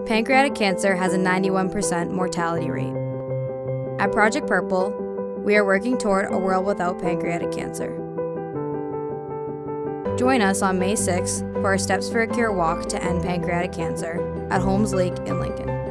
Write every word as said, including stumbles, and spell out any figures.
Pancreatic cancer has a ninety-one percent mortality rate. At Project Purple, we are working toward a world without pancreatic cancer. Join us on May sixth for our Steps for a Cure walk to end pancreatic cancer at Holmes Lake in Lincoln.